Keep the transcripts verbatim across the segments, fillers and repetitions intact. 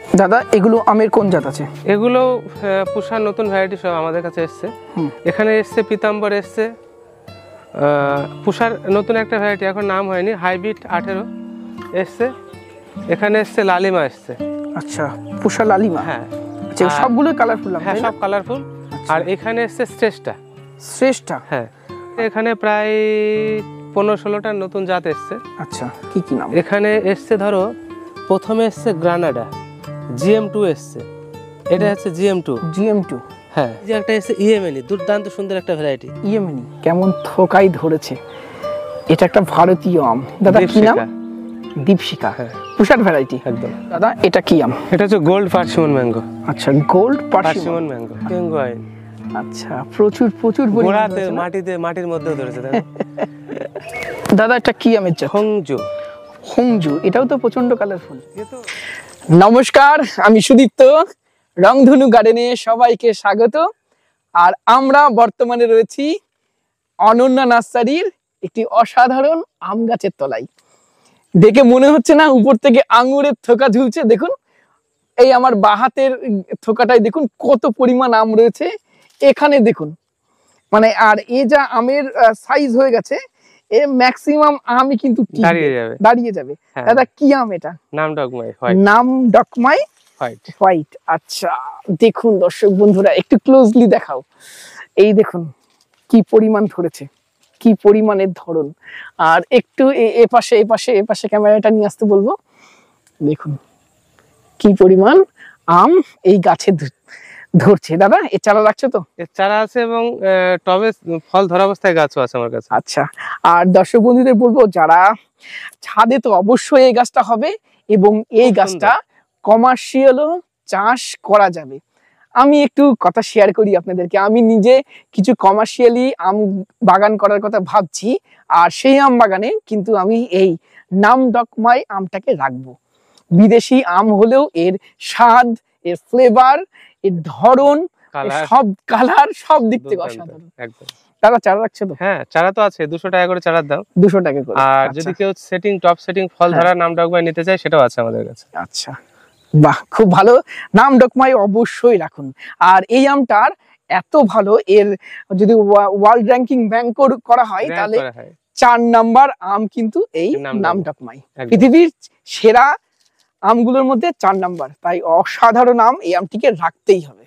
দাদা এগুলো আমের কোন জাত আছে? এগুলো পুষার নতুন ভ্যারাইটি সব আমাদের কাছে এসছে। এখানে এসছে পিতাম্বর, এসছে পুষার নতুন একটা ভ্যারাইটি, এখন নাম হয়নি, হাইব্রিড আঠেরো এসছে। এখানে এসছে লালিমা এসছে। আচ্ছা, পুষা লালিমা। হ্যাঁ, সবগুলোই কালারফুল। হ্যাঁ, সব কালারফুল। আর এখানে এসছে শ্রেষ্ঠা। শ্রেষ্ঠা, হ্যাঁ। এখানে প্রায় পনেরো ষোলোটার নতুন জাত এসছে। আচ্ছা, কি কি নাম? এখানে এসছে ধরো প্রথমে এসছে গ্রানাডা, জিএম টু এসছে। এটা হচ্ছে জিএম টু। জিএম টু, হ্যাঁ। যে একটা এসছে ইয়েমেনি, দুর্দান্ত সুন্দর একটা ভ্যারাইটি। ইয়েমেনি কেমন থোকাই ধরেছে। এটা একটা ভারতীয় আম। দাদা কি নাম? দীপশিকা। হ্যাঁ, পুষার ভ্যারাইটি একদম। দাদা এটা কি আম? এটা হচ্ছে গোল্ড পার্সিমন ম্যাঙ্গো। আচ্ছা, গোল্ড পার্সিমন ম্যাঙ্গো, পেঙ্গুইন। আচ্ছা, প্রচুর প্রচুর গোড়াতে মাটিতে মাটির মধ্যেও ধরেছে। দাদা এটা কি আমের জাত? হংজু। হংজু, এটাও তো প্রচন্ড কালারফুল। নমস্কার, আমি সুদীপ্ত, রংধনু গার্ডেনে সবাইকে স্বাগত। আর আমরা বর্তমানে রয়েছি অনন্যা নার্সারির একটি অসাধারণ আম গাছের তলায়। দেখে মনে হচ্ছে না উপর থেকে আঙুরের থোকা ঝুলছে? দেখুন এই আমার বাহাতের থোকাটায় দেখুন কত পরিমাণ আম রয়েছে এখানে। দেখুন মানে, আর এ যা আমের সাইজ হয়ে গেছে, এ ম্যাক্সিমাম আমই কিন্তু দাঁড়িয়ে যাবে দাঁড়িয়ে যাবে দাদা কি আম এটা? নাম ডকমাই হোয়াইট। নাম ডকমাই হোয়াইট। হোয়াইট। আচ্ছা, দেখুন দর্শক বন্ধুরা একটু ক্লোজলি দেখাও। এই দেখুন কি পরিমাণ ধরেছে, কি পরিমাণের ধরন। আর একটু এ পাশে এ পাশে এ পাশে ক্যামেরাটা নিয়ে আসতে বলবো। দেখুন কি পরিমাণ আম এই গাছে ধরছে। দাদা এর চারা রাখছো তো? এর চারা আছে এবং টবে ফল ধরা অবস্থায় গাছও আছে আমার কাছে। আচ্ছা, আর দর্শক বন্ধুদের বলবো যারা ছাদে, তো অবশ্যই এই গাছটা হবে এবং এই গাছটা কমার্শিয়ালও চাষ করা যাবে। আমি একটু কথা শেয়ার করি আপনাদেরকে। আমি নিজে কিছু কমার্শিয়ালি আম বাগান করার কথা ভাবছি, আর সেই আম বাগানে কিন্তু আমি এই নাম ডকমাই আমটাকে রাখবো। বিদেশি আম হলেও এর স্বাদ, এর ফ্লেভার, এর ধরন, সব কালার, সব দিক থেকে অসাধারণ। একদম। তারা চারা রাখছে তো? হ্যাঁ, চারা তো আছে। দুশো টাকা করে চারার দাম। দুশো টাকা করে। আর যদি কেউ সেটিং, টপ সেটিং ফল ধরা নাম ডকমাই নিতে চায়, সেটাও আছে আমাদের কাছে। আচ্ছা, বাহ, খুব ভালো। নাম ডকমাই অবশ্যই রাখুন। আর এই আমটার এত ভালো, এর যদি ওয়ার্ল্ড র্যাঙ্কিং ব্যাংক করা হয় তাহলে চার নাম্বার আম কিন্তু এই নাম ডকমাই। পৃথিবীর সেরা আমগুলোর মধ্যে চার নাম্বার। তাই অসাধারণ আম, এই আমটিকে রাখতেই হবে।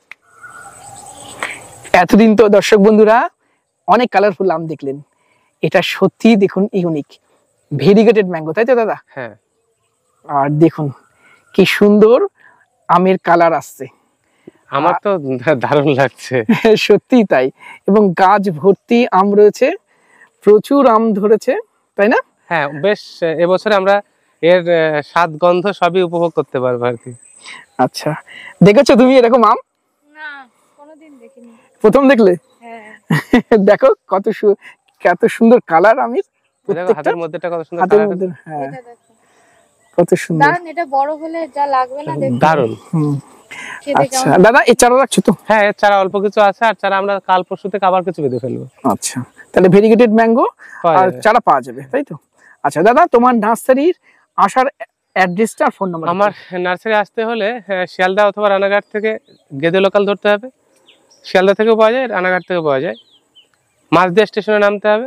এতদিন তো দর্শক বন্ধুরা অনেক কালারফুল আম দেখলেন, এটা সত্যি দেখুন ইউনিক ভেরিগেটেড ম্যাঙ্গো, তাই তো দাদা? হ্যাঁ। আর দেখুন কি সুন্দর আমের কালার আসছে, আমার তো দারুণ লাগছে। সত্যি তাই। এবং গাছ ভর্তি আম রয়েছে, প্রচুর আম ধরেছে, তাই না? হ্যাঁ, বেশ এবছর আমরা এর স্বাদ, গন্ধ সবই উপভোগ করতে পারবো আর কি। আচ্ছা, দেখেছো তুমি এরকম আম? না, কোনোদিন দেখিনি। প্রথম দেখলে? হ্যাঁ। দেখো কত কত সুন্দর কালার আমের, হাতের মধ্যেটা কত সুন্দর কালার। হ্যাঁ, কত সুন্দর। দারুণ। এটা বড় হলে যা লাগবে না দেখতে, দারুণ। আচ্ছা দাদা এই চারা রাখছো তো? হ্যাঁ, এর চারা অল্প কিছু আছে, আর চারা আমরা কাল পরশু থেকে আবার কিছু বেঁধে ফেলবো। আচ্ছা, তাহলে ভেরিগেটেড ম্যাঙ্গো আর চারা পাওয়া যাবে, তাই তো? আচ্ছা দাদা, তোমার নার্সারির আসার অ্যাড্রেসটা, ফোন নাম্বার? আমার নার্সারি আসতে হলে শিয়ালদা অথবা রানাঘাট থেকে গেদে লোকাল ধরতে হবে। শিয়ালদা থেকেও পাওয়া যায়, রানাঘাট থেকেও পাওয়া যায়। মাঝদিয়া স্টেশনে নামতে হবে,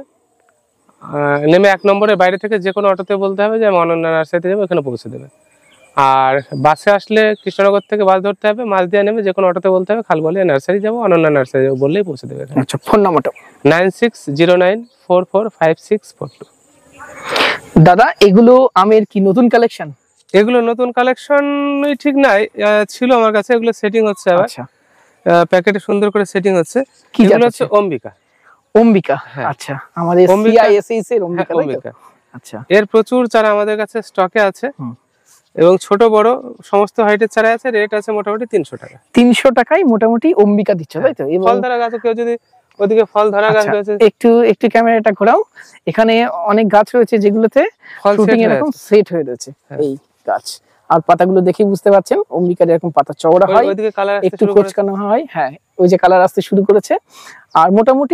নেমে এক নম্বরের বাইরে থেকে যে কোনো অটোতে বলতে হবে যে আমি অনন্যা নার্সারিতে যাবো, এখানে পৌঁছে দেবে। আর বাসে আসলে কৃষ্ণনগর থেকে বাস ধরতে হবে, মাঝদিয়া নেমে যে কোনো অটোতে বলতে হবে খালবলিয়া নার্সারি যাবো, অনন্যা নার্সারি যাবো বললেই পৌঁছে দেবে। আচ্ছা, ফোন নাম্বারটা? Nine six zero nine four four five six four two. দাদা এগুলো আমের কি নতুন কালেকশন? এগুলো নতুন কালেকশন ঠিক নাই, ছিল আমার কাছে। এগুলো সেটিং হচ্ছে আবার। আচ্ছা, প্যাকেটে সুন্দর করে সেটিং হচ্ছে। কি জাত হচ্ছে? অম্বিকা। অম্বিকা। আচ্ছা, আমাদের সিআইএসএস এর অম্বিকা। আচ্ছা, এর প্রচুর চারা আমাদের কাছে স্টকে আছে এবং ছোট বড় সমস্ত হাইটের চারা আছে। রেট আছে মোটামুটি তিনশো টাকা। তিনশো টাকায় মোটামুটি অম্বিকা দিচ্ছ, তাই তো? ফল ধরা গাছ, কেউ যদি ওদিকে ফল ধরা গাছ রয়েছে, একটু একটু ক্যামেরাটা ঘোরাও। এখানে অনেক গাছ রয়েছে যেগুলোতে ফ্রুটিং এরকম সেট হয়ে রয়েছে। এই গাছ আর পাতাগুলো দেখে বুঝতে পারছেন অম্বিকার এরকম পাতা চওড়া হয়, একটু কোঁচকানো হয়। হ্যাঁ, ওই যে কালার আসতে শুরু করেছে। আর মোটামুটি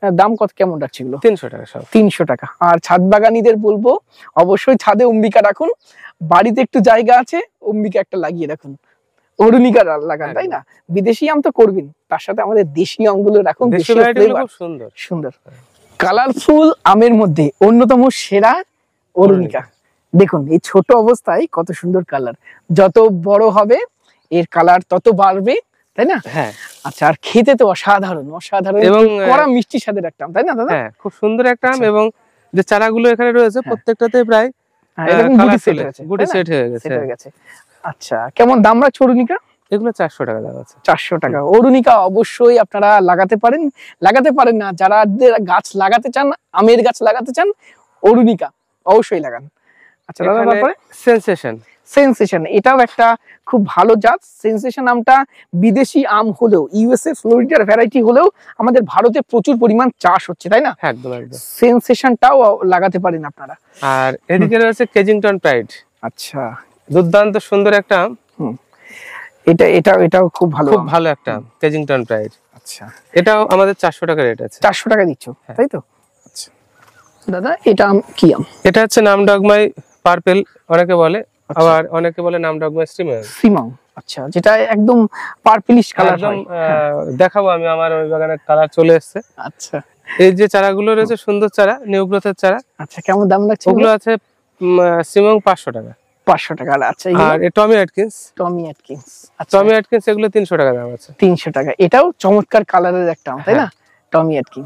দাম কত কেমন রাখছে এগুলো? তিনশো টাকা সব। তিনশো টাকা। আর ছাদ বাগানীদের বলবো অবশ্যই ছাদে অম্বিকা রাখুন, বাড়িতে একটু জায়গা আছে অম্বিকা একটা লাগিয়ে রাখুন, অরুণিকা লাগান, তাই না? বিদেশি আম তো করবেন, তার সাথে আমাদের দেশি আমগুলো রাখুন। দেশি ভ্যারাইটিগুলো খুব সুন্দর সুন্দর কালারফুল আমের মধ্যে অন্যতম সেরা অরুণিকা। দেখুন এই ছোট অবস্থায় কত সুন্দর কালার, যত বড় হবে এর কালার তত বাড়বে, তাই না? হ্যাঁ। আচ্ছা, আর খেতে তো অসাধারণ অসাধারণ এবং কড়া মিষ্টি স্বাদের একটা আম, তাই না দাদা? হ্যাঁ, খুব সুন্দর একটা আম। এবং যে চারাগুলো এখানে রয়েছে প্রত্যেকটাতে প্রায় এরকম গুটি সেট হয়েছে, গুটি সেট হয়ে গেছে। হয়ে গেছে। আচ্ছা, কেমন দাম রাখছে অরুণিকা? এগুলো চারশো টাকা দাম আছে। চারশো টাকা। অরুণিকা অবশ্যই আপনারা লাগাতে পারেন, লাগাতে পারেন না যারা গাছ লাগাতে চান, আমের গাছ লাগাতে চান, অরুণিকা অবশ্যই লাগান। আচ্ছা দাদা, তারপরে সেনসেশন। সেনসেশন এটাও একটা খুব ভালো জাত। সেনসেশন আমটা বিদেশি আম হলেও, ইউএসএ ফ্লোরিডার ভ্যারাইটি হলেও আমাদের ভারতে প্রচুর পরিমাণ চাষ হচ্ছে, তাই না? একদম একদম। সেনসেশনটাও লাগাতে পারেন আপনারা। আর এদিকে রয়েছে কেজিংটন প্রাইড। আচ্ছা, দুর্দান্ত সুন্দর একটা আম। হুম, এটা এটাও এটাও খুব ভালো, খুব ভালো একটা আম, কেজিংটন প্রাইড। আচ্ছা, এটাও আমাদের চারশো টাকা রেট আছে। চারশো টাকা দিচ্ছ, তাই তো? আচ্ছা দাদা, এটা আম কি আম? এটা হচ্ছে নামডগমাই পার্পেল অনেকে বলে, আবার অনেকে বলে নামডগমাই সিমাং। সিমাং, আচ্ছা, যেটা একদম পার্পলিশ কালার একদম। দেখাবো আমি, আমার ওই বাগানের কালার চলে এসেছে। আচ্ছা, এই যে চারাগুলো রয়েছে সুন্দর চারা, নিউ গ্রোথের চারা। আচ্ছা, কেমন দাম লাগছে? ওগুলো আছে সিমাং পাঁচশো টাকা। পাঁচশো টাকা। আচ্ছা, আর এই টমি অ্যাটকিন্স। টমি অ্যাটকিন্স, আচ্ছা, টমি অ্যাটকিন্স এগুলো তিনশো টাকা দাম আছে। তিনশো টাকা। এটাও চমৎকার কালারের একটা আম, তাই না? Tommy Atkins.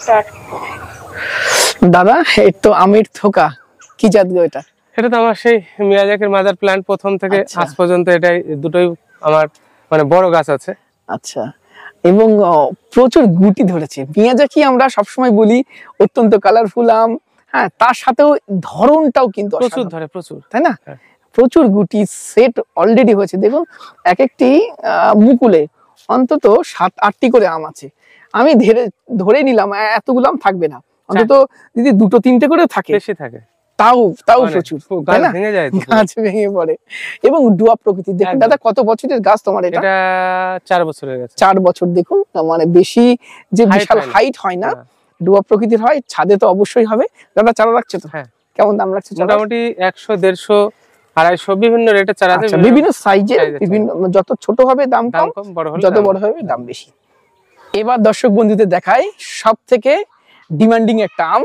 দাদা, এই তো আমের থোকা, কি জাত গো এটা? এটা তো আমার সেই মিয়াজাকির মাদার প্ল্যান্ট, প্রথম থেকে আজ পর্যন্ত এটাই দুটোই আমার মানে বড় গাছ আছে। আচ্ছা, এবং প্রচুর গুটি ধরেছে। মিয়াজাকি আমরা সবসময় বলি অত্যন্ত কালারফুল আম, হ্যাঁ, তার সাথেও ধরনটাও কিন্তু প্রচুর ধরে, প্রচুর, তাই না? প্রচুর গুটি সেট অলরেডি হয়েছে। দেখুন এক একটি মুকুলে অন্তত সাত আটটি করে আম আছে। আমি ধরে ধরে নিলাম এতগুলো আম থাকবে না, অন্তত যদি দুটো তিনটে করে থাকে, বেশি থাকে, তাও তাও প্রচুর, গাছ ভেঙে যায়, গাছ ভেঙে পড়ে। এবং ডুয়া প্রকৃতির। দেখুন দাদা, কত বছরের গাছ তোমার এটা? এটা চার বছরের গাছ। চার বছর। দেখুন, মানে বেশি যে বিশাল হাইট হয় না, ডুয়া প্রকৃতির হয়। ছাদে তো অবশ্যই হবে। দাদা, চারা রাখছে তো? হ্যাঁ। কেমন দাম রাখছে? মোটামুটি একশো দেড়শো আড়াইশো বিভিন্ন রেটের চারা আছে, বিভিন্ন সাইজের, বিভিন্ন, যত ছোট হবে দাম কম, যত বড় হবে দাম বেশি। এবার দর্শক বন্ধুদের দেখাই সব থেকে ডিমান্ডিং একটা আম,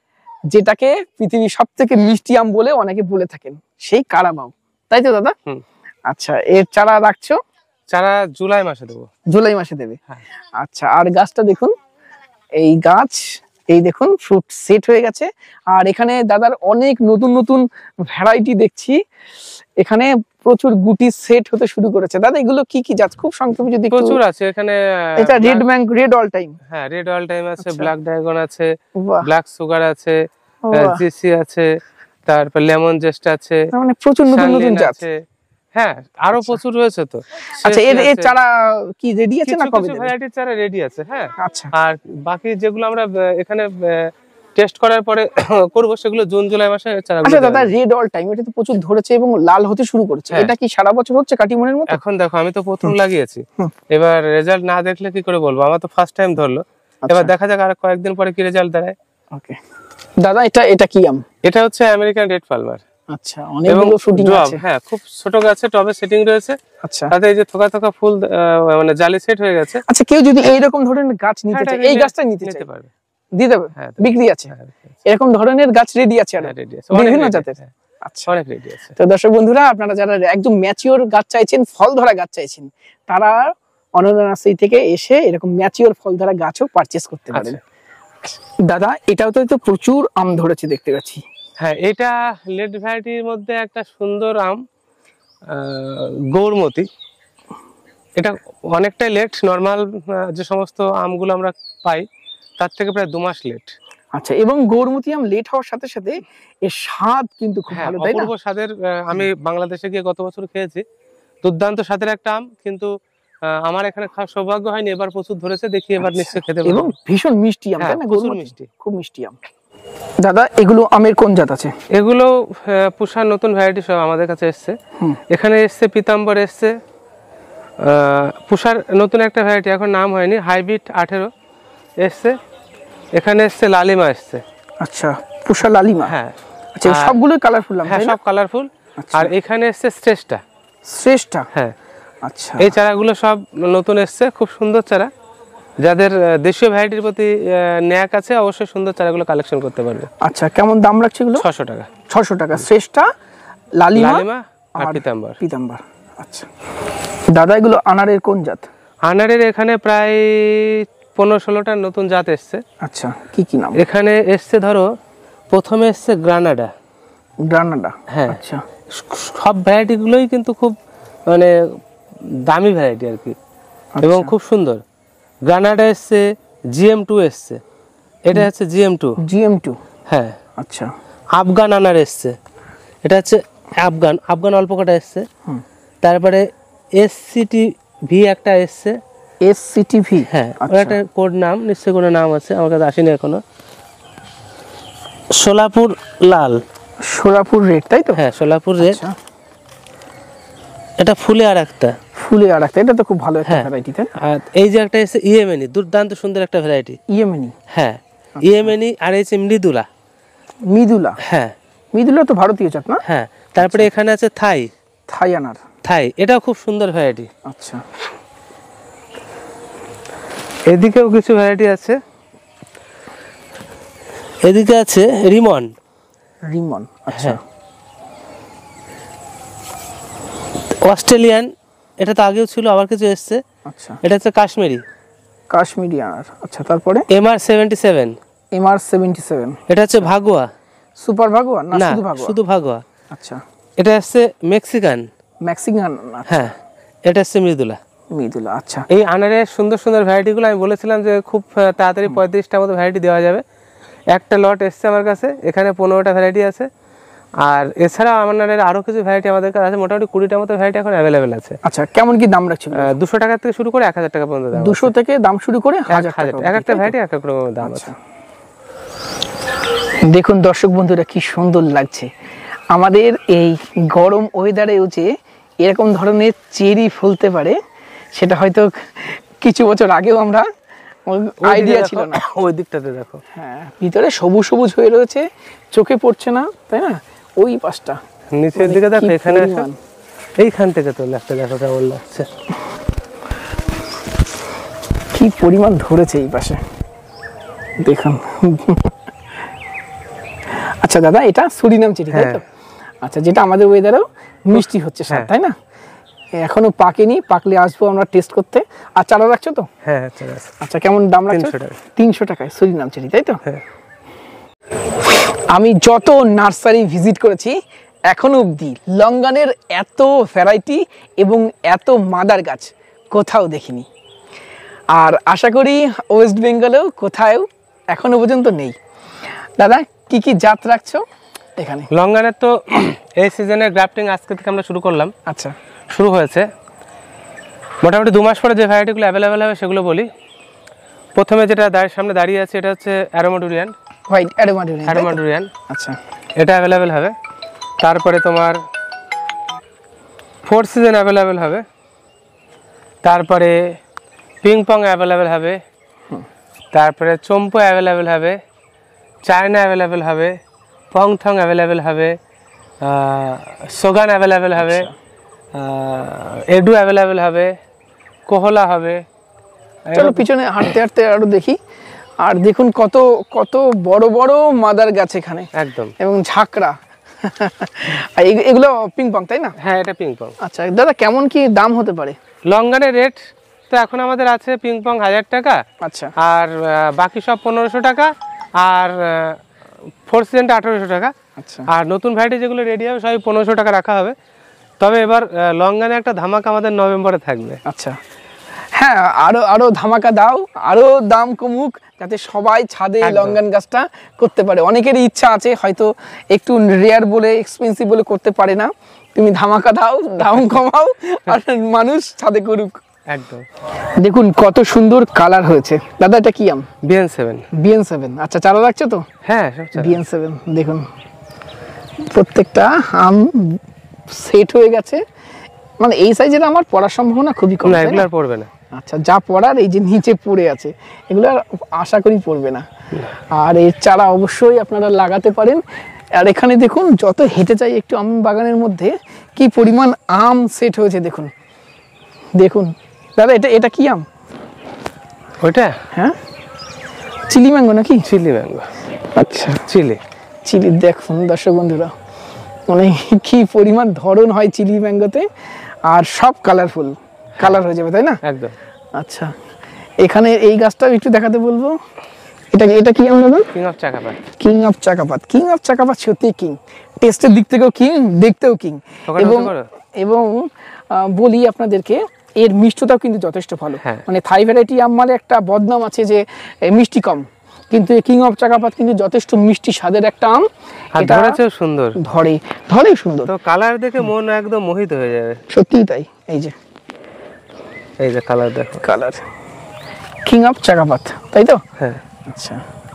যেটাকে পৃথিবীর সব থেকে মিষ্টি আম বলে অনেকে বলে থাকেন, সেই কারামাও, তাই তো দাদা? আচ্ছা, এর চারা রাখছো? চারা জুলাই মাসে দেবো। জুলাই মাসে দেবে? আচ্ছা, আর গাছটা দেখুন, এই গাছ, এই দেখুন ফ্রুট সেট হয়ে গেছে। আর এখানে দাদার অনেক নতুন নতুন ভ্যারাইটি দেখছি, এখানে প্রচুর গুটি সেট হতে শুরু করেছে। দাদা, এগুলো কি কি জাত? খুব সংক্ষেপে যদি। প্রচুর আছে এখানে। এটা red mango, red all time. হ্যাঁ, রেড অল টাইম আছে, ব্ল্যাক ড্রাগন আছে, ব্ল্যাক সুগার আছে, জিসি আছে, তারপর লেমন জেস্ট আছে, মানে প্রচুর নতুন নতুন জাত আছে। হ্যাঁ, আরো প্রচুর রয়েছে তো। আচ্ছা, এর এর চারা কি রেডি আছে না কবে দেবে? ভ্যারাইটির চারা রেডি আছে। হ্যাঁ। আচ্ছা, আর বাকি যেগুলো আমরা এখানে টেস্ট করার পরে করব, সেগুলো জুন জুলাই মাসে চারাগুলো। আচ্ছা দাদা, রেড অল টাইম এটা তো প্রচুর ধরেছে এবং লাল হতে শুরু করেছে, এটা কি সারা বছর হচ্ছে কাটিমনের মতো? এখন দেখো, আমি তো প্রথম লাগিয়েছি, এবার রেজাল্ট না দেখলে কি করে বলবো? আমার তো ফার্স্ট টাইম ধরলো, এবার দেখা যাক আর কয়েকদিন পরে কি রেজাল্ট দাঁড়ায়। ওকে দাদা, এটা এটা কি আম? এটা হচ্ছে আমেরিকান রেড পালমার। আচ্ছা, অনেকগুলো শুটিং আছে। হ্যাঁ, খুব ছোট গাছে টবে সেটিং রয়েছে। আচ্ছা, তাতে এই যে থোকা থোকা ফুল মানে জালি সেট হয়ে গেছে। আচ্ছা, কেউ যদি এই রকম ধরনের গাছ নিতে চায়, এই গাছটা নিতে চায়, পারবে, দিয়ে দেবে? হ্যাঁ, বিক্রি আছে এরকম ধরনের গাছ রেডি আছে? আর বিভিন্ন জাতের। আচ্ছা, অনেক রেডি আছে। তো দর্শক বন্ধুরা, আপনারা যারা একদম ম্যাচিওর গাছ চাইছেন, ফল ধরা গাছ চাইছেন, তারা অনন্য নার্সারি থেকে এসে এরকম ম্যাচিওর ফল ধরা গাছও পারচেজ করতে পারেন। দাদা, এটাও তো প্রচুর আম ধরেছে দেখতে পাচ্ছি। হ্যাঁ, এটা লেট ভ্যারাইটির মধ্যে একটা সুন্দর আম, গৌরমতি। এটা অনেকটাই লেট, নর্মাল যে সমস্ত আমগুলো আমরা পাই তার থেকে প্রায় দু মাস লেট। আচ্ছা, এবং গৌরমতি আম লেট হওয়ার সাথে সাথে এর স্বাদ কিন্তু খুব ভালো, তাই না? অপূর্ব স্বাদের। আমি বাংলাদেশে গিয়ে গত বছর খেয়েছি, দুর্দান্ত স্বাদের একটা আম, কিন্তু আমার এখানে খাওয়ার সৌভাগ্য হয়নি, এবার প্রচুর ধরেছে, দেখি এবার নিশ্চয়ই খেতে পারবো। এবং ভীষণ মিষ্টি আম, তাই না? প্রচুর মিষ্টি, খুব মিষ্টি আম। দাদা, এগুলো আমের কোন জাত আছে? এগুলো পুষার নতুন ভ্যারাইটি সব আমাদের কাছে এসছে। এখানে এসছে পিতাম্বর, এসছে পুষার নতুন একটা ভ্যারাইটি, এখন নাম হয়নি, হাইব্রিড আঠেরো এসছে, এখানে এসছে লালিমা এসছে। আচ্ছা, পুষা লালিমা। হ্যাঁ, আচ্ছা সবগুলো কালারফুল আম। হ্যাঁ সব কালারফুল। আর এখানে এসছে শ্রেষ্ঠা। শ্রেষ্ঠা, হ্যাঁ। আচ্ছা, এই চারাগুলো সব নতুন এসছে, খুব সুন্দর চারা। যাদের দেশীয় ভ্যারাইটির প্রতি ন্যাক আছে অবশ্যই সুন্দর চারাগুলো কালেকশন করতে পারবে। আচ্ছা, কেমন দাম রাখছে এগুলো? ছশো টাকা। ছশো টাকা শ্রেষ্ঠা, লালিমা লালিমা আর পিতাম্বর। পিতাম্বর। আচ্ছা দাদা, এগুলো আনারের কোন জাত? আনারের এখানে প্রায় পনেরো ষোলোটা নতুন জাত এসছে। আচ্ছা, কি কি নাম? এখানে এসছে ধরো প্রথমে এসছে গ্রানাডা। গ্রানাডা, হ্যাঁ। আচ্ছা, সব ভ্যারাইটিগুলোই কিন্তু খুব মানে দামি ভ্যারাইটি আর কি, এবং খুব সুন্দর। গ্রানাডা এসছে, জিএম টু এসছে, এটা হচ্ছে জিএম টু। জিএম টু, হ্যাঁ। আচ্ছা, আফগান আনার এসছে, এটা হচ্ছে আফগান আফগান অল্প কটা এসছে। তারপরে এসসিটি ভি একটা এসছে। এসসিটিভি, হ্যাঁ, ওর একটা কোড নাম, নিশ্চয়ই কোনো নাম আছে, আমার কাছে আসেনি এখনো। সোলাপুর লাল, সোলাপুর রেড, তাই তো? হ্যাঁ সোলাপুর রেড। এটা ফুলে আর একটা, ফুলে আর একটা, এটা তো খুব ভালো একটা ভ্যারাইটি, তাই? আর এই যে একটা এসে ইয়েমেনি, দুর্দান্ত সুন্দর একটা ভ্যারাইটি। ইয়েমেনি, হ্যাঁ ইয়েমেনি। আর এই যে মৃদুলা। মৃদুলা, হ্যাঁ মৃদুলা তো ভারতীয় জাত না? হ্যাঁ। তারপরে এখানে আছে থাই। থাই আনার, থাই, এটাও খুব সুন্দর ভ্যারাইটি। আচ্ছা, এদিকেও কিছু ভ্যারাইটি আছে। এদিকে আছে রিমন। রিমন, আচ্ছা, অস্ট্রেলিয়ান, এটা তো আগেও ছিল, আবার কিছু এসছে। আচ্ছা, এটা হচ্ছে কাশ্মীরি, কাশ্মীরি আনার। আচ্ছা, তারপরে MR seventy seven. MR seventy seven, এটা হচ্ছে ভাগুয়া। সুপার ভাগুয়া না না, শুধু ভাগুয়া? শুধু ভাগুয়া। আচ্ছা, এটা হচ্ছে মেক্সিকান। মেক্সিকান, হ্যাঁ, এটা হচ্ছে মৃদুলা। মৃদুলা, আচ্ছা। এই আনারের সুন্দর সুন্দর ভ্যারাইটিগুলো আমি বলেছিলাম যে খুব তাড়াতাড়ি পঁয়ত্রিশটার মতো ভ্যারাইটি দেওয়া যাবে। একটা লট এসছে আমার কাছে, এখানে পনেরোটা ভ্যারাইটি আছে। আর এছাড়া আনারের আরও কিছু ভ্যারাইটি আমাদের কাছে আছে, মোটামুটি কুড়িটার মতো ভ্যারাইটি এখন অ্যাভেলেবেল আছে। আচ্ছা, কেমন কি দাম রাখছে? দুশো টাকা থেকে শুরু করে এক হাজার টাকা পর্যন্ত দাম। দুশো থেকে দাম শুরু করে হাজার টাকা, এক একটা ভ্যারাইটি এক এক রকমের দাম আছে। দেখুন দর্শক বন্ধুরা, কি সুন্দর লাগছে আমাদের এই গরম ওয়েদারেও যে এরকম ধরনের চেরি ফুলতে পারে, সেটা হয়তো কিছু বছর আগেও আমরা আইডিয়া ছিল না। ওই দিকটাতে দেখো, হ্যাঁ, ভিতরে সবুজ সবুজ হয়ে রয়েছে, চোখে পড়ছে না, তাই না? ওই পাশটা নিচের দিকে দেখো, এখানে এইখান থেকে তো একটা দেখো কেমন লাগছে, কি পরিমাণ ধরেছে এই পাশে, দেখুন। আচ্ছা দাদা, এটা সুরিনাম চেরি, তাই তো? আচ্ছা, যেটা আমাদের ওয়েদারেও মিষ্টি হচ্ছে স্যার, তাই না? এখনো পাকেনি, পাকলে আসবো আমরা টেস্ট করতে। আর চারা রাখছো তো? হ্যাঁ। আচ্ছা, কেমন দাম রাখছো? তিনশো টাকায় সুরিনাম চেরি, তাই তো? আমি যত নার্সারি ভিজিট করেছি এখনো অবধি লঙ্গানের এত ভ্যারাইটি এবং এত মাদার গাছ কোথাও দেখিনি। আর আশা করি ওয়েস্ট বেঙ্গলেও কোথাও এখনো পর্যন্ত নেই। দাদা, কি কি জাত রাখছো এখানে? লঙ্গানের তো এই সিজনের গ্রাফটিং আজকে থেকে আমরা শুরু করলাম। আচ্ছা, শুরু হয়েছে মোটামুটি দু মাস পরে যে ভ্যারাইটিগুলো অ্যাভেলেবেল হবে সেগুলো বলি। প্রথমে যেটা সামনে দাঁড়িয়ে আছে এটা হচ্ছে অ্যারোমাডুরিয়ান, হোয়াইট অ্যারোমাডুরিয়ান। অ্যারোমাডুরিয়ান, আচ্ছা, এটা অ্যাভেলেবেল হবে। তারপরে তোমার ফোর সিজন অ্যাভেলেবেল হবে। তারপরে পিং পং অ্যাভেলেবেল হবে। তারপরে চম্পু অ্যাভেলেবেল হবে, চায়না অ্যাভেলেবেল হবে, পং থং অ্যাভেলেবেল হবে, সোগান অ্যাভেলেবেল হবে, এডু অ্যাভেলেবেল হবে, কোহলা হবে। চলো পিছনে হাঁটতে হাঁটতে আরো দেখি। আর দেখুন কত কত বড় বড় মাদার গাছ এখানে, একদম, এবং ঝাঁকড়া। এগুলো পিং পং, তাই না? হ্যাঁ, এটা পিং পং। আচ্ছা দাদা, কেমন কি দাম হতে পারে? লঙ্গানের রেট তো এখন আমাদের আছে পিং পং হাজার টাকা, আচ্ছা, আর বাকি সব পনেরোশো টাকা, আর ফোর সিজনটা আঠারোশো টাকা। আচ্ছা, আর নতুন ভ্যারাইটি যেগুলো রেডি হবে সবই পনেরোশো টাকা রাখা হবে। তবে এবার লঙ্গানে একটা ধামাকা আমাদের নভেম্বরে থাকবে। আচ্ছা, হ্যাঁ, আরো আরো ধামাকা দাও, আরো দাম কমুক, যাতে সবাই ছাদে লঙ্গান গাছটা করতে পারে। অনেকেরই ইচ্ছা আছে, হয়তো একটু রেয়ার বলে, এক্সপেন্সিভ বলে করতে পারে না। তুমি ধামাকা দাও, দাম কমাও, আর মানুষ ছাদে করুক। একদম। দেখুন কত সুন্দর কালার হয়েছে। দাদা, এটা কি আম? BN seven. বিএন সেভেন, আচ্ছা, চারা রাখছো তো? হ্যাঁ, বিএন সেভেন। দেখুন প্রত্যেকটা আম সেট হয়ে গেছে, মানে এই সাইজের আমার পড়ার সম্ভাবনা খুবই কম। না, এগুলো আর পড়বে না। আচ্ছা, যা পড়ার এই যে নিচে পড়ে আছে, এগুলো আর আশা করি পড়বে না। আর এর চারা অবশ্যই আপনারা লাগাতে পারেন। আর এখানে দেখুন, যত হেঁটে যাই একটু আম বাগানের মধ্যে, কি পরিমাণ আম সেট হয়েছে দেখুন। দেখুন দাদা, এটা এটা কি আম? ওইটা হ্যাঁ, চিলি ম্যাঙ্গো নাকি? Chili mango. আচ্ছা, চিলি চিলি। দেখুন দর্শক বন্ধুরা, মানে কি পরিমাণ ধরন হয় চিলি ম্যাঙ্গোতে, আর সব কালারফুল, কালার হয়ে যাবে, তাই না? একদম। আচ্ছা, এখানে এই গাছটাও একটু দেখাতে বলবো। এটা এটা কি আম দাদা? কিং অফ চাকাপাত। কিং অফ চাকাপাত। কিং অফ চাকাপাত সত্যি কিং, টেস্টের দিক থেকেও কিং, দেখতেও কিং। এবং এবং আহ, বলি আপনাদেরকে, এর মিষ্টতাও কিন্তু যথেষ্ট ভালো। হ্যাঁ। মানে থাই ভ্যারাইটি আম মানে একটা বদনাম আছে যে এ, মিষ্টি কম, কিন্তু এই কিং অফ চাকাপাত কিন্তু যথেষ্ট মিষ্টি স্বাদের একটা আম। আর এটা ধরেছেও সুন্দর, ধরে ধরে সুন্দর, তো কালার দেখে মন একদম মোহিত হয়ে যাবে। সত্যিই তাই। এই যে এই যে কালার দেখো, কালার কিং অফ চাকাপাত, তাই তো? হ্যাঁ। আচ্ছা,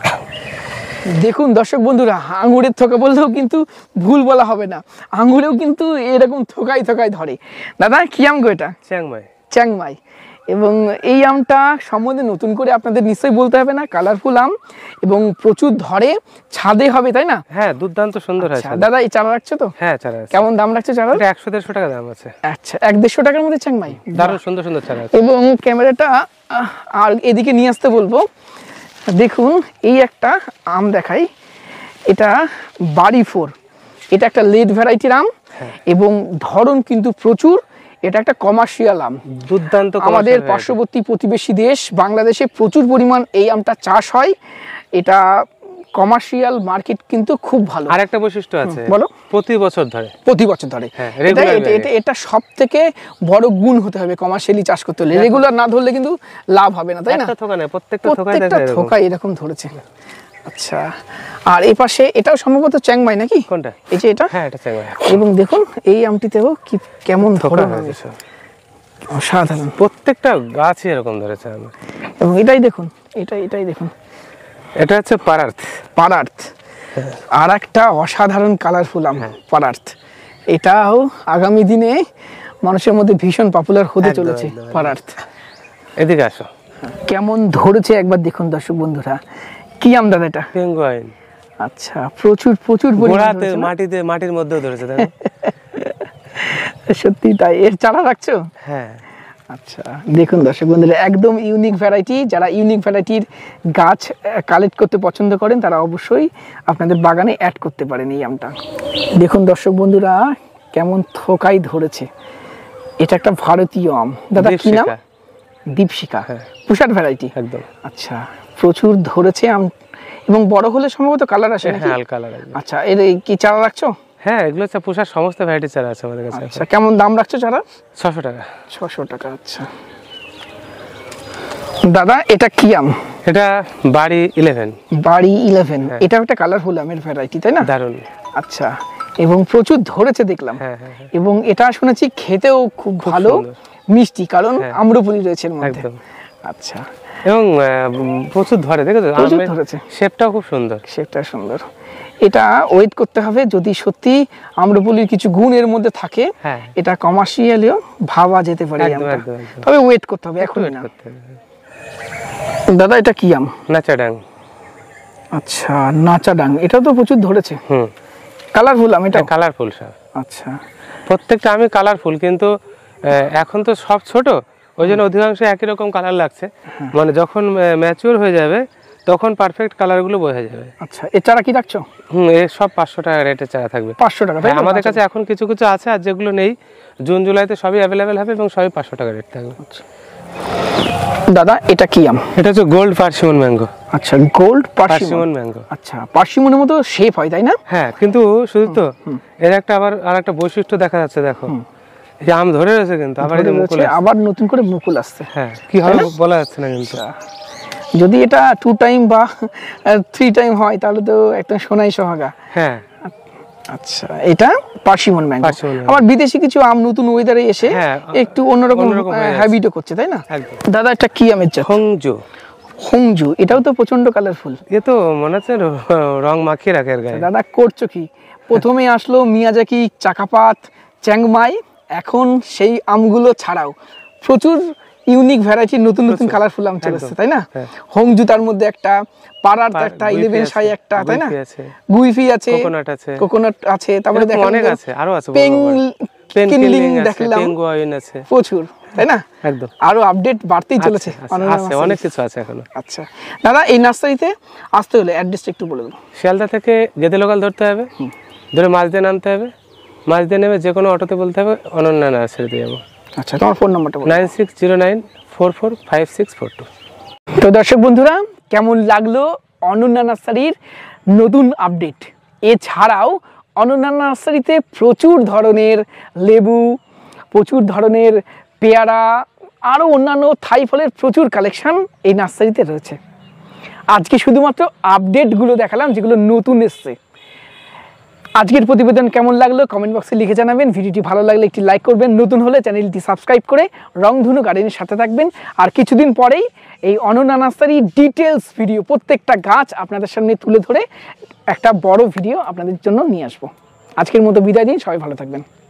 দেখুন দর্শক বন্ধুরা, আঙুরের থোকা বললেও কিন্তু ভুল বলা হবে না, আঙুরেও কিন্তু এরকম থোকাই থোকাই ধরে। দাদা কি আম গো এটা? চ্যাংমাই। চ্যাংমাই। এবং এই আমটা সম্বন্ধে নতুন করে আপনাদের নিশ্চয়ই বলতে হবে না, কালারফুল আম এবং প্রচুর ধরে, ছাদে হবে, তাই না? হ্যাঁ, দুর্দান্ত সুন্দর হয়। আচ্ছা, দাদা এই চারা রাখছো তো? হ্যাঁ, চারা আছে। কেমন দাম রাখছো চারা? এটা একশো দেড়শো টাকা দাম আছে। আচ্ছা, এক দেড়শো টাকার মধ্যে চ্যাংমাই, দারুণ সুন্দর সুন্দর চারা আছে। এবং ক্যামেরাটা আহ, আর এদিকে নিয়ে আসতে বলবো। দেখুন, এই একটা আম দেখাই, এটা বাড়ি ফোর, এটা একটা লেট ভ্যারাইটির আম এবং ধরন কিন্তু প্রচুর। এটা একটা কমার্শিয়াল আম, দুর্দান্ত। আমাদের পার্শ্ববর্তী প্রতিবেশী দেশ বাংলাদেশে প্রচুর পরিমাণ এই আমটা চাষ হয়। এটা কমার্শিয়াল মার্কেট কিন্তু খুব ভালো। আর একটা বৈশিষ্ট্য আছে, বলো। প্রতি বছর ধরে, প্রতি বছর ধরে। হ্যাঁ, এটা regular এটা- এটা এটা সব থেকে বড় গুণ হতে হবে কমার্শিয়ালি চাষ করতে হলে। রেগুলার না ধরলে কিন্তু লাভ হবে না, তাই না? একটা থোকা নেই, প্রত্যেকটা থোকায় প্রত্যেকটা দেখো এরকম। থোকায় এরকম ধরেছে। আচ্ছা, আর এই পাশে এটাও সম্ভবত চ্যাংমাই নাকি? কোনটা? এই যে এটা। হ্যাঁ, এটা চ্যাংমাই। এবং দেখুন এই আমটিতেও কি কেমন থোকা ধরন হয়েছে হয়েছে, সব। অসাধারণ। প্রত্যেকটা গাছই এরকম ধরেছে আমার। এবং এটাই দেখুন, এটা এটাই দেখুন, এটা হচ্ছে পারার্থ। পারার্থ। আর একটা অসাধারণ কালারফুল আম পারার্থ, এটাও আগামী দিনে মানুষের মধ্যে ভীষণ পপুলার হতে একদম, চলেছে একদম, একদম। পারার্থ। এদিকে আসো। কেমন ধরেছে একবার দেখুন দর্শক বন্ধুরা। কি আম দাদা এটা? পেঙ্গুইন। আচ্ছা, প্রচুর প্রচুর পরিমাণে গোড়াতে, ধরেছে না? মাটিতে, মাটির মধ্যেও ধরেছে, দেখো। সত্যি তাই। এর চারা রাখছো? হ্যাঁ। আচ্ছা, দেখুন দর্শক বন্ধুরা, একদম ইউনিক ভ্যারাইটি। যারা ইউনিক ভ্যারাইটির গাছ কালেক্ট করতে পছন্দ করেন তারা অবশ্যই আপনাদের বাগানে অ্যাড করতে পারেন এই আমটা। দেখুন দর্শক বন্ধুরা, কেমন থোকাই ধরেছে। এটা একটা ভারতীয় আম। দাদা কি নাম? দীপশিখা। দীপশিখা। হ্যাঁ। পুষার ভ্যারাইটি একদম। আচ্ছা, প্রচুর ধরেছে আম এবং বড় হলে সম্ভবত কালার আসে নাকি? হ্যাঁ, হালকা কালার একদম। আচ্ছা, এর এই কি চারা রাখছো? হ্যাঁ, এগুলো হচ্ছে পুষার সমস্ত ভ্যারাইটি চারা আছে আমাদের কাছে। আচ্ছা, কেমন দাম রাখছো চারা? ছশো টাকা। ছশো টাকা। আচ্ছা দাদা, এটা কি আম? এটা বাড়ি ইলেভেন। বাড়ি ইলেভেন। এটা একটা কালারফুল আমের ভ্যারাইটি, তাই না? দারুণ। আচ্ছা, এবং প্রচুর ধরেছে দেখলাম। হ্যাঁ, হ্যাঁ, হ্যাঁ। এবং এটা শুনেছি খেতেও খুব ভালো, সুন্দর। মিষ্টি, কারণ হ্যাঁ। আম্রপলি রয়েছে এর মধ্যে। একদম। আচ্ছা, এবং আহ, উম, প্রচুর ধরে, দেখেছো? প্রচুর আমের ধরেছে। শেপটাও খুব সুন্দর। সেটা সুন্দর। এটা ওয়েট করতে হবে, যদি সত্যি আম্রপলির কিছু গুণ এর মধ্যে থাকে, হ্যাঁ। এটা কমার্শিয়ালিও ভাবা যেতে পারে এই একদম, আমটা। একদম, একদম। তবে ওয়েট করতে হবে, এখনই Wait না। করতে হবে। দাদা এটা কি আম? নাচাডাং। আচ্ছা, নাচাডাং। এটাও তো প্রচুর ধরেছে, হুম। কালারফুল আম এটা। কালারফুল সব। আচ্ছা, প্রত্যেকটা আমি কালারফুল, কিন্তু আহ, এখন তো সব ছোট, ওই জন্য অধিকাংশ একই রকম কালার লাগছে। মানে যখন ম্যাচিওর হয়ে যাবে তখন পারফেক্ট কালারগুলো বোঝা যাবে। আচ্ছা, এর চারা কি রাখছো? হুম, এ সব পাঁচশো টাকা রেটে চারা থাকবে। পাঁচশো টাকা, তাই হ্যাঁ, তো? আমাদের কাছে এখন কিছু কিছু আছে, আর যেগুলো নেই জুন জুলাইতে সবই অ্যাভেলেবেল হবে এবং সবই পাঁচশো টাকা রেট থাকবে। দাদা এটা কি আম? এটা হচ্ছে গোল্ড পার্সিমন ম্যাঙ্গো। আচ্ছা, গোল্ড পার্সিমন। Persimmon mango. আচ্ছা, পার্সিমনের মতো শেপ হয়, তাই না? হ্যাঁ, কিন্তু শুধু তো এর একটা আবার আর একটা বৈশিষ্ট্য দেখা যাচ্ছে, দেখো এই যে আম ধরে রয়েছে, কিন্তু আবার এই যে ধরে মুকুল রয়েছে, আসছে। আবার নতুন করে মুকুল আসছে। হ্যাঁ, কি হবে বলা যাচ্ছে না, কিন্তু যদি এটা টু টাইম বা থ্রি টাইম হয় তাহলে তো একটা সোনাই সোহাগা। হ্যাঁ। আচ্ছা, এটা পার্সিমন ম্যাঙ্গো। Persimmon mango. আবার বিদেশি কিছু আম নতুন ওয়েদারে এসে হ্যাঁ, একটু অন্যরকম অন্যরকম হয়ে যাচ্ছে। হ্যাবিটও করছে, তাই না? একদম। দাদা এটা কি আমের জাত? হংজু। হংজু। এটাও তো প্রচন্ড কালারফুল। এ তো মনে হচ্ছে র- রং মাখিয়ে রাখে এর গায়ে। দাদা করছো কি? প্রথমে আসলো মিয়াজাকি, চাকাপাত, চ্যাংমাই, এখন সেই আমগুলো ছাড়াও প্রচুর ইউনিক ভ্যারাইটি, নতুন নতুন কালারফুল আম চলে এসেছে, তাই না? হোম জুতার মধ্যে একটা, পাড়ার একটা, ইলেভেন সাই একটা, তাই না? গুইফি আছে, কোকোনাট আছে, কোকোনাট আছে, তারপরে এরকম অনেক আছে, আরো আছে, পেঙ্গলিং দেখলাম, পেঙ্গুইন আছে, প্রচুর, তাই না? একদম, আরো আপডেট বাড়তেই চলেছে, আছে অনেক কিছু আছে এখনো। আচ্ছা দাদা, এই নার্সারিতে আসতে হলে অ্যাড্রেসটা একটু বলে দিন। শিয়ালদা থেকে গেদে লোকাল ধরতে হবে, ধরে মাছ দিয়ে নামতে হবে, মাছ দিয়ে নেমে যে কোনো অটোতে বলতে হবে অনন্যা নার্সারিতে যাবো। আচ্ছা, তোমার ফোন নাম্বারটা বলো। Nine six zero nine four four five six four two. তো দর্শক বন্ধুরা, কেমন লাগলো অনন্যা নার্সারির নতুন আপডেট? এছাড়াও অনন্যা নার্সারিতে প্রচুর ধরনের লেবু, প্রচুর ধরনের পেয়ারা, আরও অন্যান্য থাই ফলের প্রচুর কালেকশন এই নার্সারিতে রয়েছে। আজকে শুধুমাত্র আপডেটগুলো দেখালাম যেগুলো নতুন এসছে। আজকের প্রতিবেদন কেমন লাগলো কমেন্ট বক্সে লিখে জানাবেন। ভিডিওটি ভালো লাগলে একটি লাইক করবেন, নতুন হলে চ্যানেলটি সাবস্ক্রাইব করে রংধনু গার্ডেনের সাথে থাকবেন। আর কিছুদিন পরেই এই অনন্যা নার্সারি ডিটেলস ভিডিও, প্রত্যেকটা গাছ আপনাদের সামনে তুলে ধরে একটা বড় ভিডিও আপনাদের জন্য নিয়ে আসবো। আজকের মতো বিদায় দিন, সবাই ভালো থাকবেন।